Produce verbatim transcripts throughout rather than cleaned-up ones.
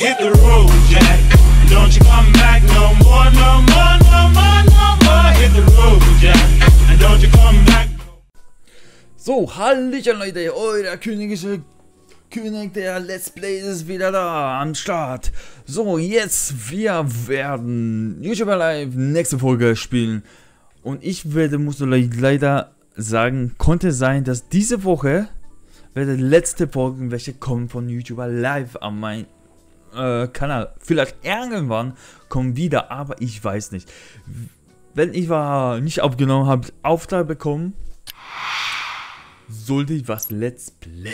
hit the road, Jack. Don't you come back no more, no more, no more, no more. Hit the road, Jack. And don't you come back. So, Hallöchen Leute, euer königische König der Let's Plays ist wieder da am Start. So, jetzt wir werden YouTuber Live nächste Folge spielen. Und ich werde, muss leider sagen, konnte sein, dass diese Woche werde letzte Folgen, welche kommen von YouTuber Live an meinem äh, Kanal. Vielleicht irgendwann kommen wieder, aber ich weiß nicht. Wenn ich war nicht aufgenommen habe, Auftrag bekommen, sollte ich was Let's Play.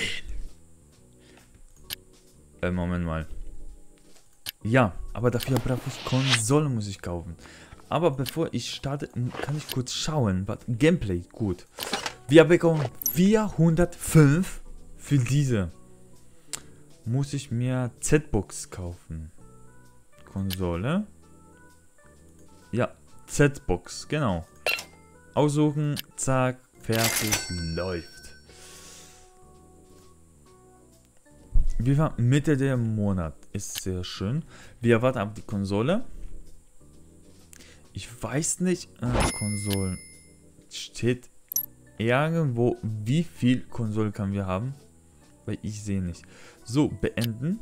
Äh, Moment mal. Ja, aber dafür brauche ich Konsole, muss ich kaufen. Aber bevor ich starte, kann ich kurz schauen. Was Gameplay, gut. Wir bekommen vierhundertfünf für diese. Muss ich mir Z-Box kaufen. Konsole. Ja, Z-Box, genau. Aussuchen, zack, fertig, läuft. Wir waren Mitte der Monat. Ist sehr schön. Wir warten auf die Konsole. Ich weiß nicht. Äh, Konsolen. Steht irgendwo, wie viel Konsole können wir haben? Weil ich sehe nicht. So, beenden.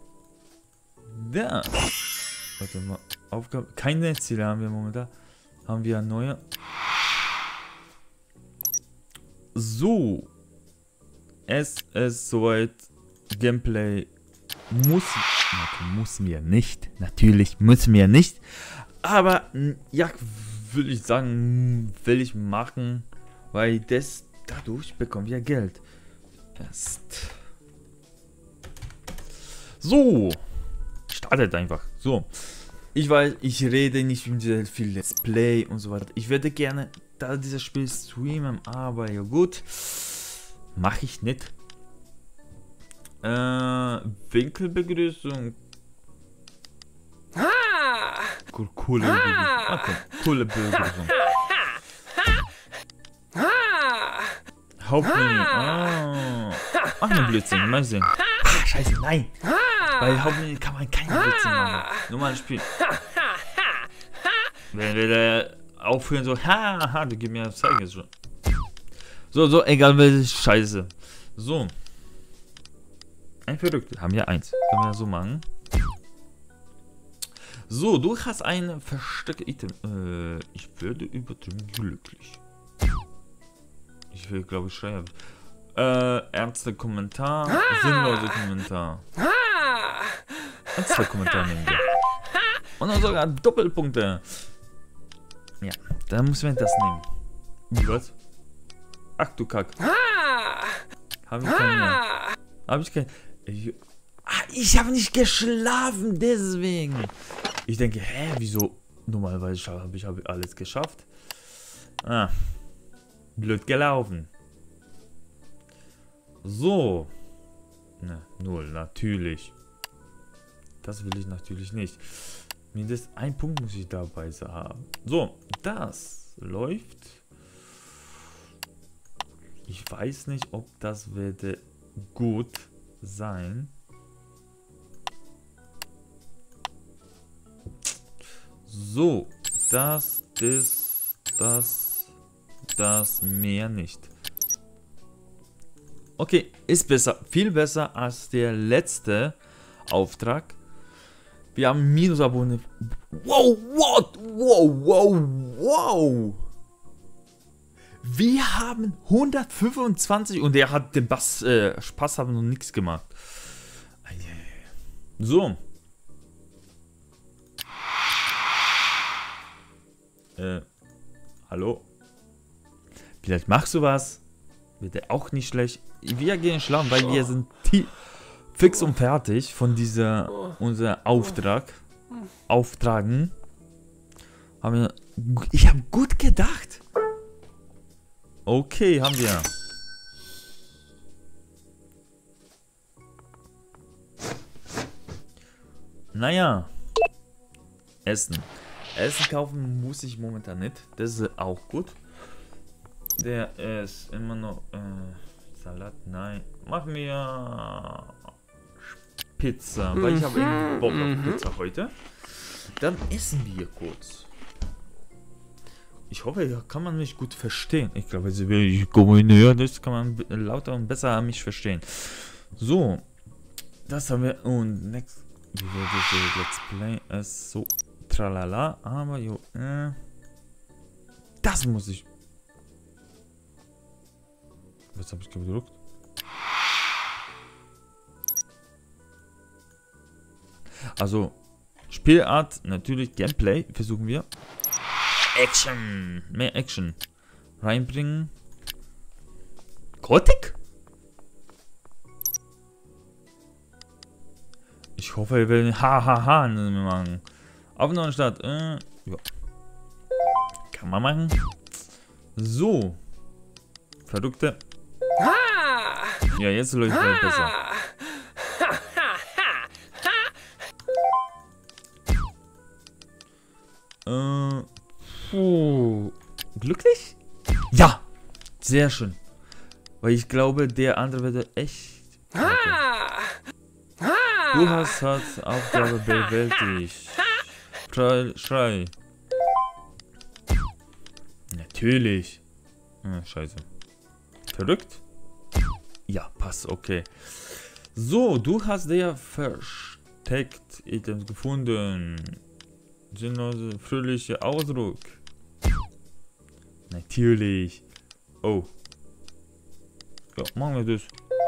Das. Warte mal. Aufgabe. Keine Ziele haben wir momentan. Haben wir eine neue. So. Es ist soweit. Gameplay muss, muss mir nicht, natürlich muss mir nicht, aber ja, will ich sagen, will ich machen, weil das, dadurch bekommen wir Geld. Erst. So, startet einfach, so, ich weiß, ich rede nicht viel Let's Play und so weiter, ich werde gerne da dieses Spiel streamen, aber ja gut, mache ich nicht. Äh, Winkelbegrüßung. Cool, coole Begrüßung. Okay, coole Begrüßung. Hauptmenü. Ah. Ach, ein Blödsinn. Mal sehen. Ah, scheiße, nein. Bei Hauptmenü kann man keinen Blödsinn machen. Normales Spiel. Wenn wir da aufhören, so, ha, ha, du gib mir das Zeichen schon. So, so, egal welche Scheiße. So. Ein Verrückter. Haben wir eins. Können wir so machen. So, du hast ein verstecktes Item. Äh, ich werde übertrieben glücklich. Ich will, glaube ich, schreiben. Äh, ernster Kommentar. Ah! Sinnloser Kommentar. Ah! Ernster Kommentar nehmen wir. Und dann sogar Doppelpunkte. Ja, dann müssen wir das nehmen. Was? Ach du Kack. Ah! Habe ich keinen mehr. Habe ich keinen. Ich, ah, ich habe nicht geschlafen, deswegen. Ich denke, hä, wieso? Normalerweise habe ich hab alles geschafft. Ah, blöd gelaufen. So. Ne, null, natürlich. Das will ich natürlich nicht. Mindestens ein Punkt muss ich dabei haben. So, das läuft. Ich weiß nicht, ob das werde gut sein. So, das ist das, das mehr nicht. Okay, ist besser, viel besser als der letzte Auftrag. Wir haben Minusabonnenten. Wow, what? Wow, wow, wow. Wir haben hundertfünfundzwanzig und er hat den Bass, äh, Spaß haben noch nichts gemacht. So. Äh, hallo? Vielleicht machst du was. Bitte auch nicht schlecht. Wir gehen schlafen, weil wir sind fix und fertig von dieser, unser Auftrag. Auftragen. Haben wir, ich habe gut gedacht. Okay, haben wir. Naja. Essen. Essen kaufen muss ich momentan nicht. Das ist auch gut. Der ist immer noch... Äh, Salat, nein. Machen wir... Pizza, weil ich habe irgendwie Bock auf Pizza heute. Dann essen wir kurz. Ich hoffe, hier kann man mich gut verstehen. Ich glaube, wenn ich kombiniere, das kann man lauter und besser mich verstehen. So, das haben wir. Und next, wie wird das Let's Play es so tralala. Aber jo, äh, das muss ich. Was habe ich gedrückt? Also, Spielart, natürlich Gameplay, versuchen wir. Action, mehr Action reinbringen. Gothic? Ich hoffe, wir werden hahaha machen. Auf neuen Start. Äh, ja. Kann man machen. So. Verrückte. Ja, jetzt läuft es besser. Äh, puh. Glücklich? Ja! Sehr schön. Weil ich glaube, der andere wird echt. Du hast halt Aufgabe bewältigt. Schrei. Schrei. Natürlich. Ah, scheiße. Verrückt? Ja, passt, okay. So, du hast der versteckt Items gefunden. Sinnlose, fröhliche Ausdruck. Natürlich. Oh. Ja, machen wir das.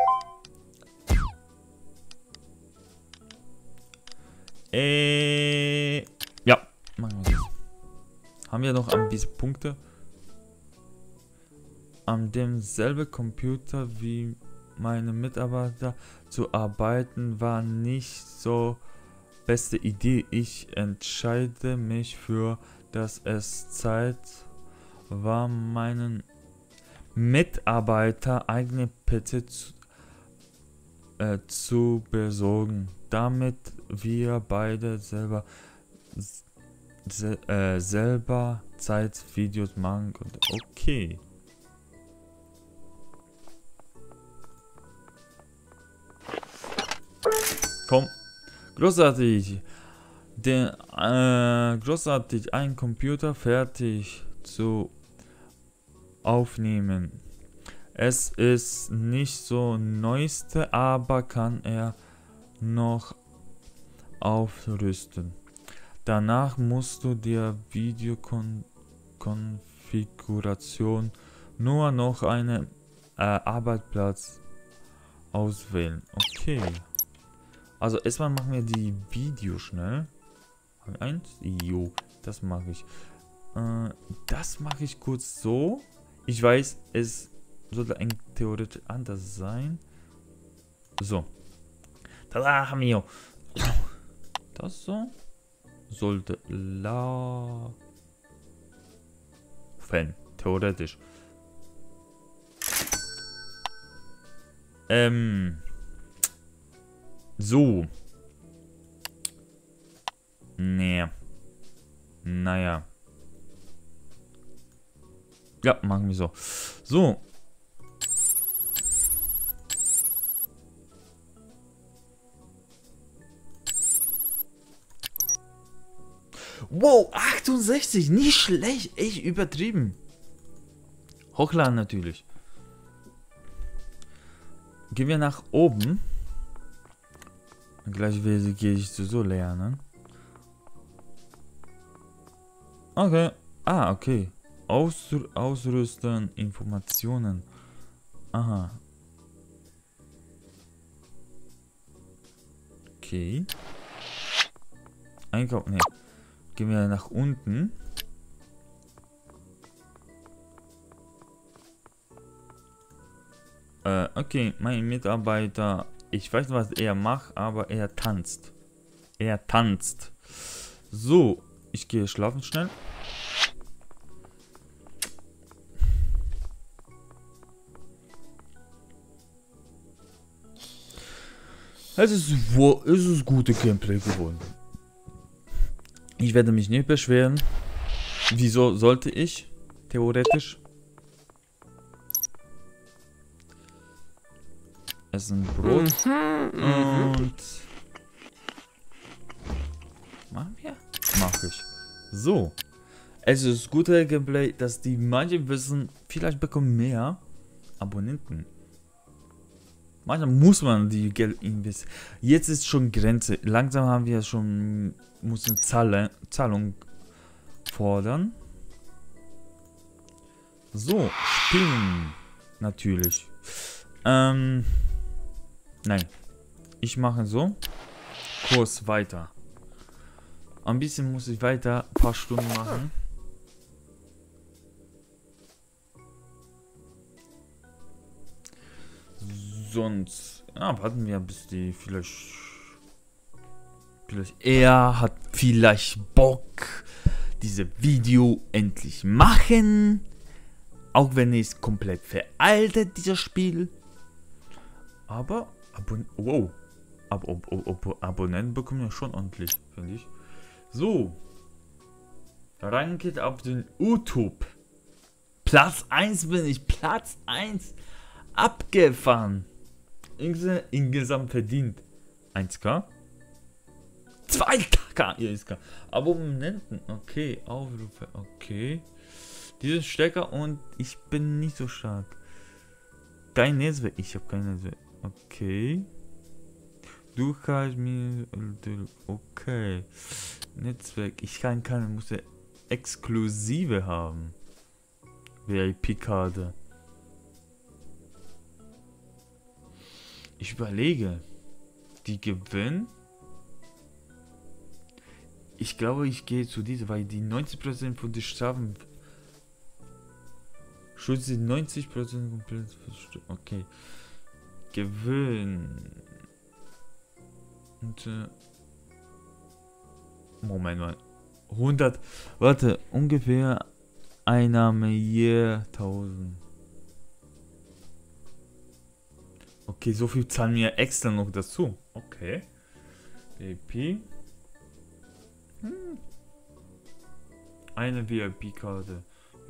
Äh, ja, machen wir das. Haben wir noch ein bisschen Punkte? An demselben Computer wie meine Mitarbeiter zu arbeiten war nicht so beste Idee. Ich entscheide mich für, dass es Zeit war, meinen Mitarbeiter eigene P C zu, äh, zu besorgen, damit wir beide selber se äh, selber Zeitvideos machen konnten. Okay. Komm. Großartig. Den, äh, großartig. Ein Computer fertig zu aufnehmen. Es ist nicht so neueste, aber kann er noch aufrüsten. Danach musst du dir Videokonfiguration nur noch einen äh, Arbeitsplatz auswählen. Okay. Also erstmal machen wir die Video schnell. Eins? Jo, das mache ich. Äh, das mache ich kurz so. Ich weiß, es sollte ein theoretisch anders sein. So. Tada, haben wir. Das so. Sollte laufen. Theoretisch. Ähm. So. Nee. Naja. Ja, machen wir so. So. Wow, achtundsechzig. Nicht schlecht. Echt übertrieben. Hochladen natürlich. Gehen wir nach oben. Gleich gehe ich zu so lernen. Okay. Ah, okay. Ausr Ausrüsten, Informationen. Aha. Okay. Einkauf. Ne. Gehen wir nach unten. Äh, okay. Mein Mitarbeiter. Ich weiß, was er macht, aber er tanzt. Er tanzt. So, ich gehe schlafen schnell. Es ist, wo, es ist gute Gameplay geworden. Ich werde mich nicht beschweren. Wieso sollte ich? Theoretisch. Essen Brot. Mhm, mhm. Und So. Es ist guter Gameplay, dass die manche wissen, vielleicht bekommen mehr Abonnenten. Manchmal muss man die Geld investieren. Jetzt ist schon Grenze. Langsam haben wir schon, müssen Zahle, Zahlung fordern. So, spielen. Natürlich. Ähm. Nein. Ich mache so. Kurs weiter. Ein bisschen muss ich weiter. Ein paar Stunden machen. Sonst. Ja, warten wir, bis die vielleicht. Vielleicht er hat vielleicht Bock, diese Video endlich machen. Auch wenn es komplett veraltet, dieses Spiel. Aber Abon wow. Ab Ab Ab Ab Abonnenten bekommen ja schon ordentlich, finde ich. So. Ranket auf den YouTube. Platz eins bin ich. Platz eins. Abgefahren. Insgesamt verdient. eins K. zwei K. Hier ist K. Abonnenten. Okay. Aufrufe. Okay. Diesen Stecker und ich bin nicht so stark. Kein Netzwerk. Ich habe kein Netzwerk. Okay. Du kannst mir. Okay. Netzwerk. Ich kann keine. Muss ja exklusive haben. V I P-Karte. Ich überlege. Die gewinnen. Ich glaube, ich gehe zu dieser, weil die neunzig Prozent von den Strafen. Schutz neunzig Prozent komplett. Okay. Gewinn. Und, äh, Moment mal. hundert. Warte, ungefähr Einnahme je tausend. Okay, so viel zahlen wir extra noch dazu. Okay. V I P. Hm. Eine V I P-Karte.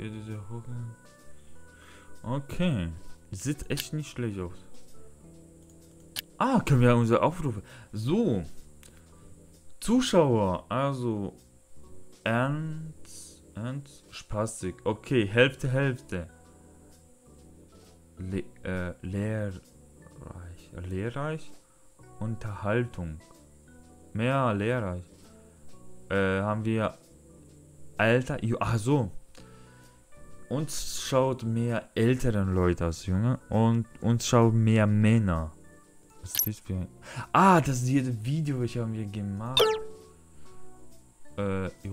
Okay. Sieht echt nicht schlecht aus. Ah, können wir unsere Aufrufe. So. Zuschauer. Also. Ernst. Ernst. Spaßig. Okay. Hälfte, Hälfte. Le äh, lehrreich. Lehrreich. Unterhaltung. Mehr lehrreich. Äh, haben wir. Alter. Ach so. Uns schaut mehr älteren Leute als Junge. Und uns schauen mehr Männer. Was ist das für ein... Ah, das ist jedes Video, welches haben wir gemacht. Äh, jo.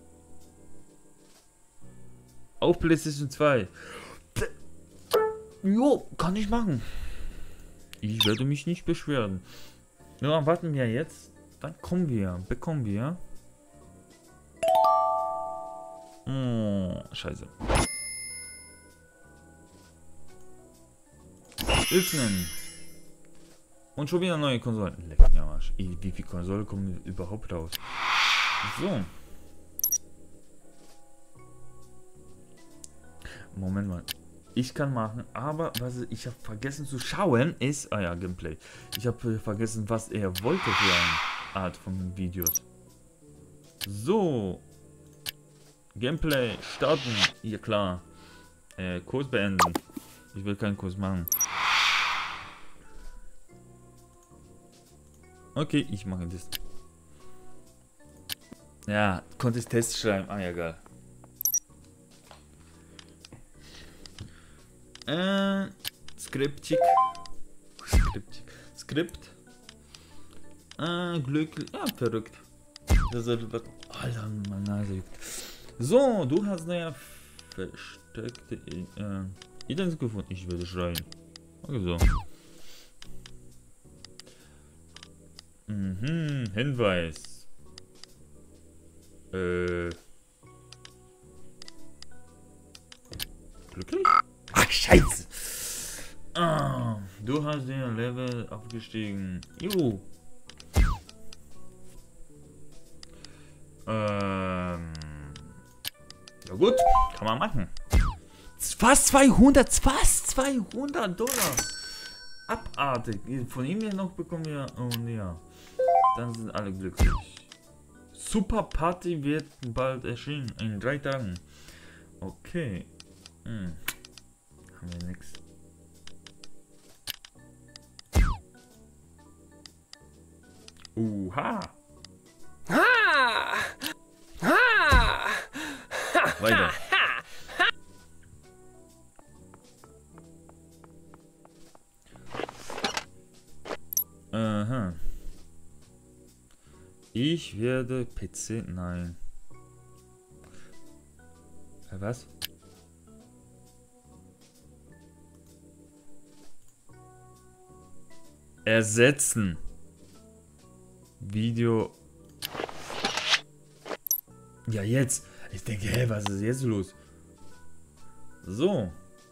Auf PlayStation zwei. Jo, kann ich machen. Ich werde mich nicht beschweren. Nur warten wir jetzt. Dann kommen wir. Bekommen wir. Oh, scheiße. Öffnen. Und schon wieder neue Konsolen. Leck mir am Arsch. Wie viele Konsolen kommen überhaupt raus? So. Moment mal. Ich kann machen, aber was ich habe vergessen zu schauen ist... Ah ja, Gameplay. Ich habe vergessen, was er wollte für eine Art von Videos. So. Gameplay starten. Ja klar. Äh, Kurs beenden. Ich will keinen Kurs machen. Okay, ich mache das. Ja, konnte ich Test schreiben. Ah ja, geil. Äh, Skriptik. Skriptik. Skript. Äh, glücklich. Ja, verrückt. Das ist was. Alter, meine Nase juckt. So, du hast eine versteckte äh, Ideen gefunden. Ich würde schreien. Okay, so. Mhm, Hinweis. Äh. Glücklich? Ach, scheiße. Ah, du hast den Level abgestiegen. Juhu. Ähm. Ja gut, kann man machen. Fast zweihundert, fast zweihundert Dollar. Abartig. Von ihm hier noch bekommen wir. Oh ja. Dann sind alle glücklich. Super Party wird bald erschienen. In drei Tagen. Okay. Hm. Haben wir nichts. Uha. Ha! Ha! Weiter. Aha. Ich werde P C. Nein. Äh, was? Ersetzen. Video. Ja, jetzt. Ich denke, hä, was ist jetzt los? So.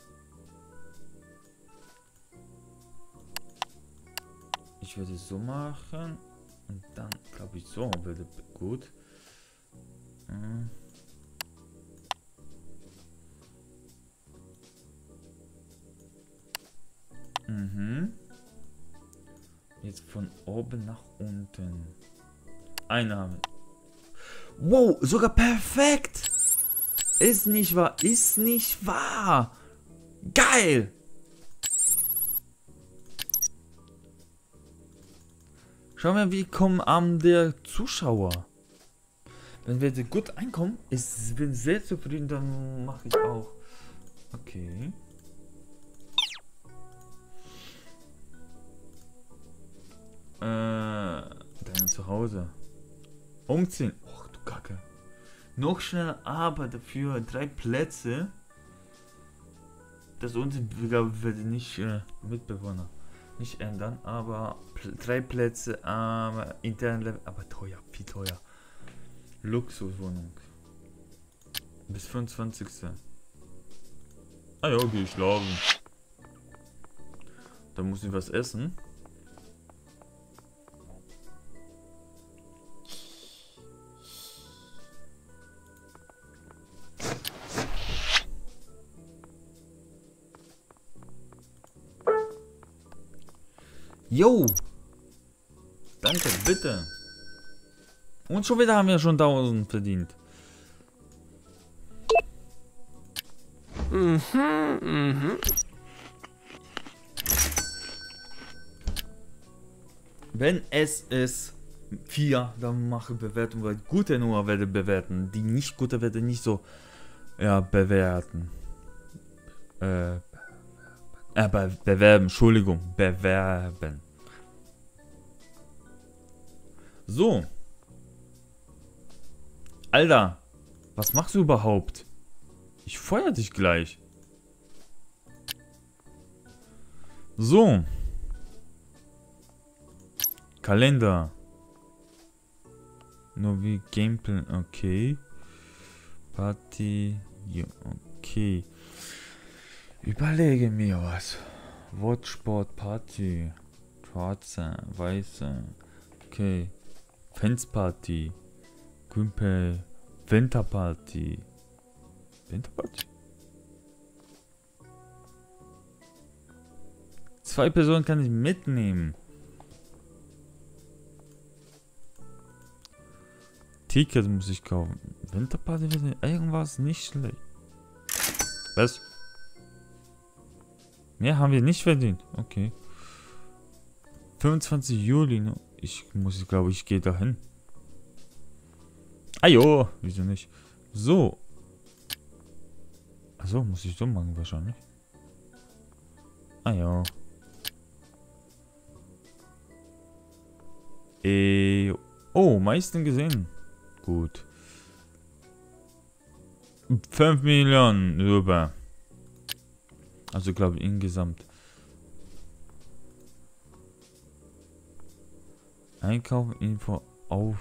Ich würde es so machen. Und dann glaube ich so würde gut. Hm. Mhm. Jetzt von oben nach unten. Einnahme. Wow, sogar perfekt. Ist nicht wahr, ist nicht wahr. Geil. Schau mal, wie kommen an der Zuschauer. Wenn wir gut einkommen, ich bin sehr zufrieden, dann mache ich auch. Okay. Äh, dein Zuhause. Umziehen. Och, du Kacke. Noch schneller, aber dafür drei Plätze. Das unten, glaube ich, werde nicht äh, Mitbewohner nicht ändern, aber pl drei Plätze, aber intern Level, aber teuer, viel teuer. Luxuswohnung. Bis fünfundzwanzigsten Ah ja, geh ich schlafen. Da muss ich was essen. Jo! Danke, bitte. Und schon wieder haben wir schon tausend verdient. Mhm, mhm. Wenn es ist vier, dann mache Bewertung, weil gute nur werde bewerten. Die nicht gute werde nicht so ja bewerten. Äh, äh be bewerben, Entschuldigung, bewerben. So. Alter, was machst du überhaupt? Ich feuer dich gleich. So. Kalender. Nur wie Gameplay, okay. Party, ja, okay. Überlege mir was. Watchboard Party. Schwarze, weiße. Okay. Fansparty. Gümpel. Winterparty. Winterparty? Zwei Personen kann ich mitnehmen. Ticket muss ich kaufen. Winterparty wird irgendwas nicht schlecht. Was? Mehr haben wir nicht verdient. Okay. fünfundzwanzigsten Juli. Ich muss, ich glaube, ich gehe dahin. Ah jo, wieso nicht? So. Also muss ich so machen wahrscheinlich. Ah ja. Äh, oh, meisten gesehen. Gut. fünf Millionen über. Also glaube ich insgesamt. Einkauf, Info auf.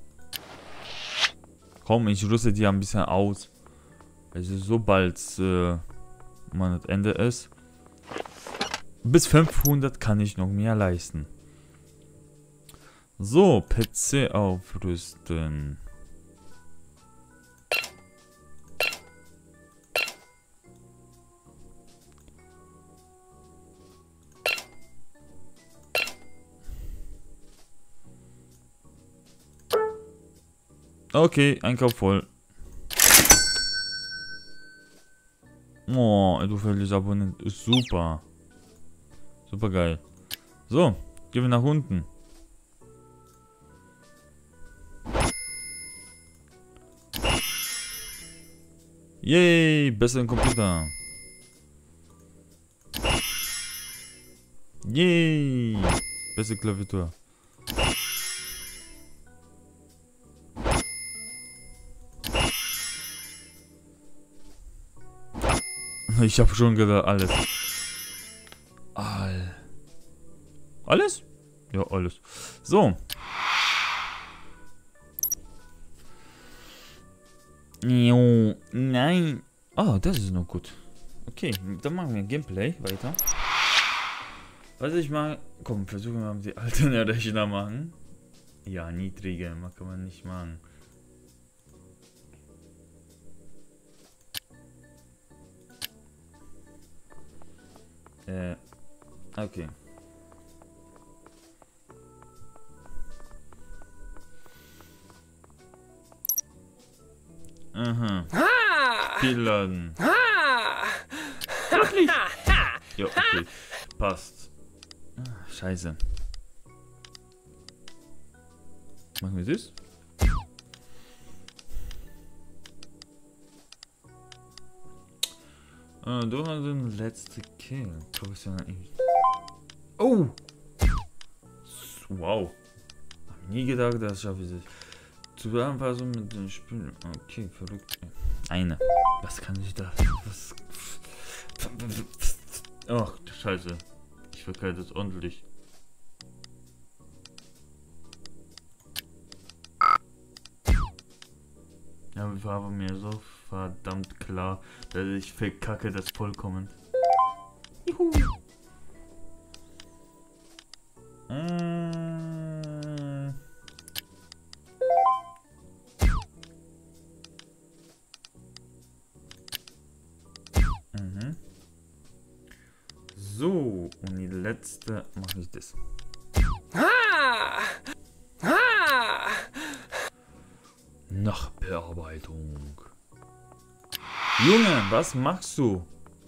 Komm, ich rüste die ein bisschen aus. Also sobald äh, man das Ende ist. Bis fünfhundert kann ich noch mehr leisten. So, P C aufrüsten. Okay, Einkauf voll. Oh, du völlig Abonnent. Ist super. Super geil. So, gehen wir nach unten. Yay, besseren Computer. Yay, bessere Klaviatur. Ich habe schon gedacht, alles. All. Alles? Ja, alles. So. Jo, nein. Oh, das ist noch gut. Okay, dann machen wir Gameplay weiter. Was ich mal... Komm, versuchen wir mal die alten Rechner machen. Ja, niedrige, kann man nicht machen. Äh, okay. Aha. Viel laden. Wirklich? Ja, okay. Passt. Ah, scheiße. Machen wir das? Äh, du hast den letzten Kill. Professionell. Oh! Wow. Hab nie gedacht, das schaffe ich. Zur Anpassung mit den Spielen. Okay, verrückt. Eine. Was kann ich da? Was? Ach, du Scheiße. Ich verkeilt das ordentlich. Ja, wir waren mir so verdammt klar, dass ich verkacke das vollkommen. Juhu. Äh. Mhm. So, und die letzte mache ich das. Nachbearbeitung. Junge, was machst du?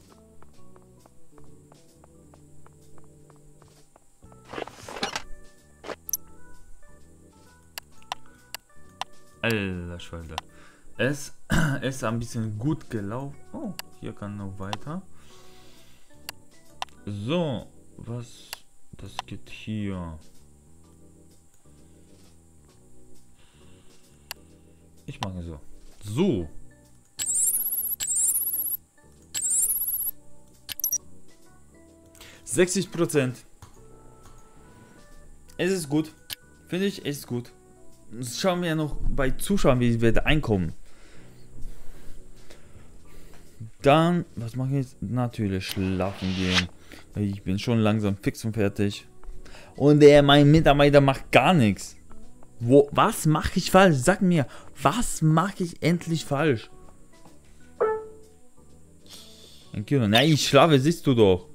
Alter Schwede. Es ist ein bisschen gut gelaufen. Oh, hier kann noch weiter. So, was? Das geht hier. Ich mache so. So. sechzig Prozent. Es ist gut. Finde ich, es ist gut. Schauen wir ja noch bei Zuschauern, wie wir da einkommen. Dann, was mache ich jetzt? Natürlich schlafen gehen. Ich bin schon langsam fix und fertig. Und der, mein Mitarbeiter macht gar nichts. Wo, was mache ich falsch? Sag mir, was mache ich endlich falsch? Nein, ich schlafe, siehst du doch.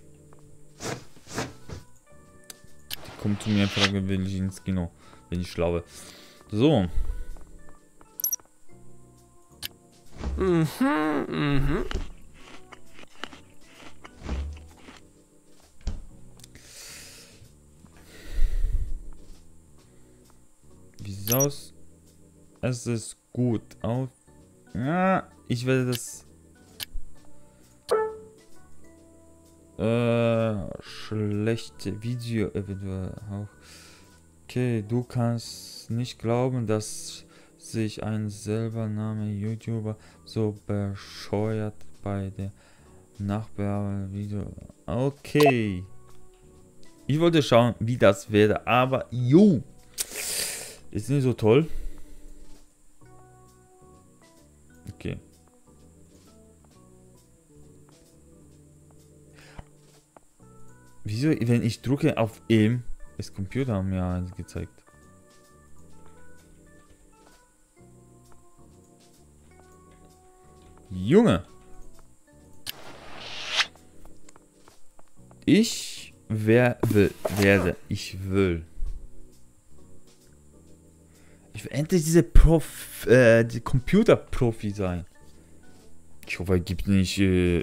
Die kommt zu mir und fragt, will ich ins Kino, wenn ich schlafe. So. Mhm, mhm. Wie sieht's? Es ist gut auf. Ja, ich werde das. Äh, schlechte Video eventuell auch. Okay, du kannst nicht glauben, dass sich ein selber Name YouTuber so bescheuert bei der Nachbearbeitung Video. Okay. Ich wollte schauen, wie das wäre, aber jo. Ist nicht so toll. Okay. Wieso, wenn ich drücke auf ihm, das Computer mir angezeigt. Junge. Ich wer will, werde, ich will. Ich will endlich diese Prof, äh, die Computerprofi sein. Ich hoffe, es gibt nicht äh,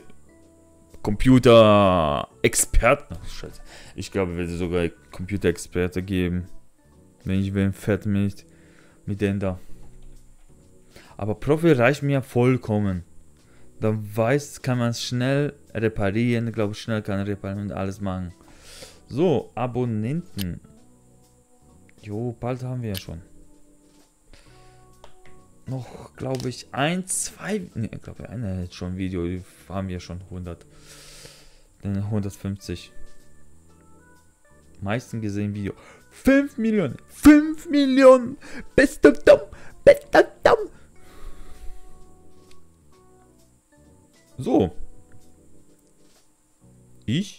Computerexperten. Ach, Scheiße. Ich glaube, es wird sogar Computerexperte geben. Wenn ich will, fett mit, mit denen da. Aber Profi reicht mir vollkommen. Da weiß, kann man es schnell reparieren. Ich glaube, schnell kann reparieren und alles machen. So, Abonnenten. Jo, bald haben wir ja schon. Noch, glaube ich, ein, zwei. Ne, ich glaube, einer hat schon ein Video. Die haben wir schon hundert. Dann hundertfünfzig. Meisten gesehen Video. fünf Millionen. fünf Millionen. Bester Dumm. Bester Dumm. So. Ich.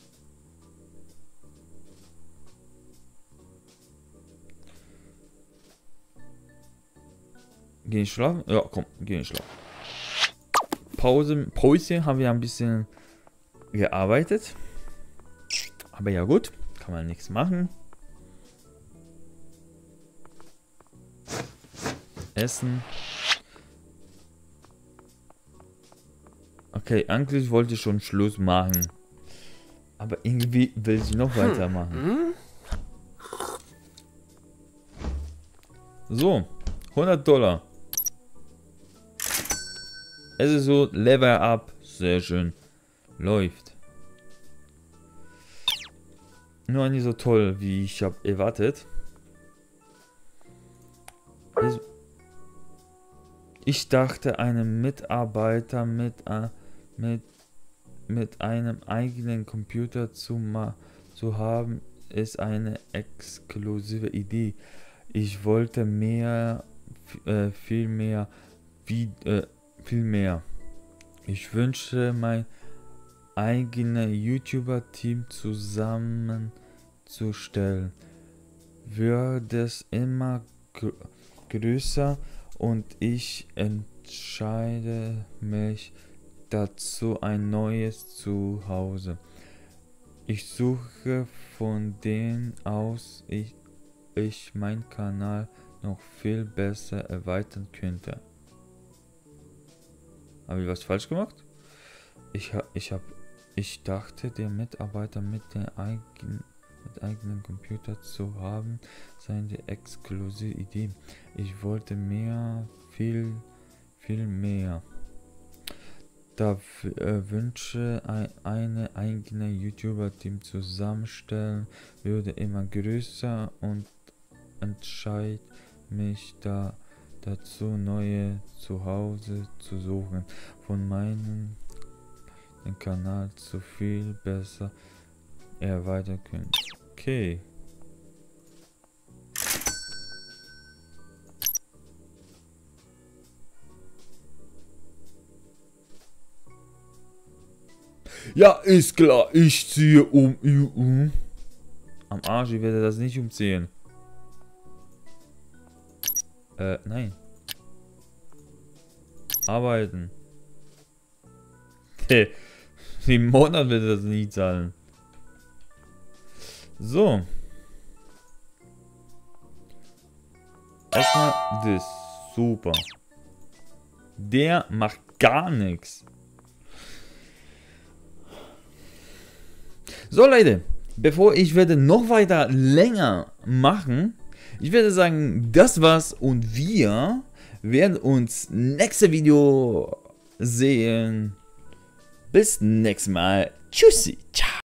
Gehen schlafen? Ja, komm, gehen schlafen. Pause, Pause haben wir ein bisschen gearbeitet. Aber ja gut, kann man nichts machen. Essen. Okay, eigentlich wollte ich schon Schluss machen. Aber irgendwie will ich noch weitermachen. So, hundert Dollar. Es ist so, Level up. Sehr schön. Läuft. Nur nicht so toll, wie ich habe erwartet. Ich dachte, einen Mitarbeiter mit, äh, mit, mit einem eigenen Computer zu, ma zu haben, ist eine exklusive Idee. Ich wollte mehr, äh, viel mehr, wie, äh, viel mehr. Ich wünsche mein eigenes YouTuber-Team zusammenzustellen. Wird es immer gr größer und ich entscheide mich dazu ein neues Zuhause. Ich suche von denen aus, ich, ich meinen Kanal noch viel besser erweitern könnte. Habe ich was falsch gemacht? Ich, ich, hab, ich dachte, der Mitarbeiter mit dem eigenen, mit eigenen Computer zu haben, sei die exklusive Idee. Ich wollte mehr, viel, viel mehr. Da äh, wünsche ein, eine eigene YouTuber-Team zusammenstellen, würde immer größer und entscheide mich da dazu, neue Zuhause zu suchen. Von meinem den Kanal zu viel besser erweitern können. Okay. Ja, ist klar. Ich ziehe um. um. Am Arsch, ich werde das nicht umziehen. Äh, nein. Arbeiten. Hey, im Monat wird das nie zahlen. So. Erstmal das. Super. Der macht gar nichts. So Leute, bevor ich werde noch weiter länger machen, ich werde sagen, das war's und wir werden uns nächste Video sehen. Bis nächstes Mal. Tschüssi. Ciao.